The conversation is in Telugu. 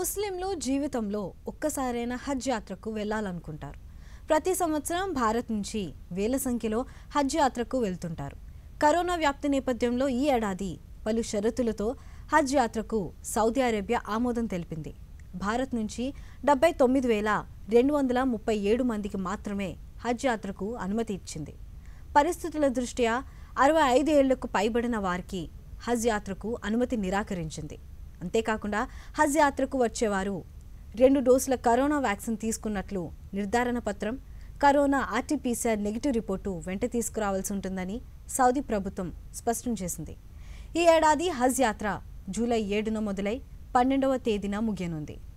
ముస్లింలు జీవితంలో ఒక్కసారైనా హజ్ యాత్రకు వెళ్ళాలనుకుంటారు. ప్రతి సంవత్సరం భారత్ నుంచి వేల సంఖ్యలో హజ్ యాత్రకు వెళ్తుంటారు. కరోనా వ్యాప్తి నేపథ్యంలో ఈ ఏడాది పలు షరతులతో హజ్ యాత్రకు సౌదీ అరేబియా ఆమోదం తెలిపింది. భారత్ నుంచి 79,237 మందికి మాత్రమే హజ్ యాత్రకు అనుమతి ఇచ్చింది. పరిస్థితుల దృష్ట్యా 65 ఏళ్లకు పైబడిన వారికి హజ్ యాత్రకు అనుమతి నిరాకరించింది. అంతేకాకుండా హజ్ యాత్రకు వచ్చేవారు 2 డోసుల కరోనా వ్యాక్సిన్ తీసుకున్నట్లు నిర్ధారణ పత్రం, కరోనా ఆర్టీపీసీఆర్ నెగిటివ్ రిపోర్టు వెంట తీసుకురావాల్సి ఉంటుందని సౌదీ ప్రభుత్వం స్పష్టం చేసింది. ఈ ఏడాది హజ్ యాత్ర జూలై 7న మొదలై 12వ తేదీన ముగియనుంది.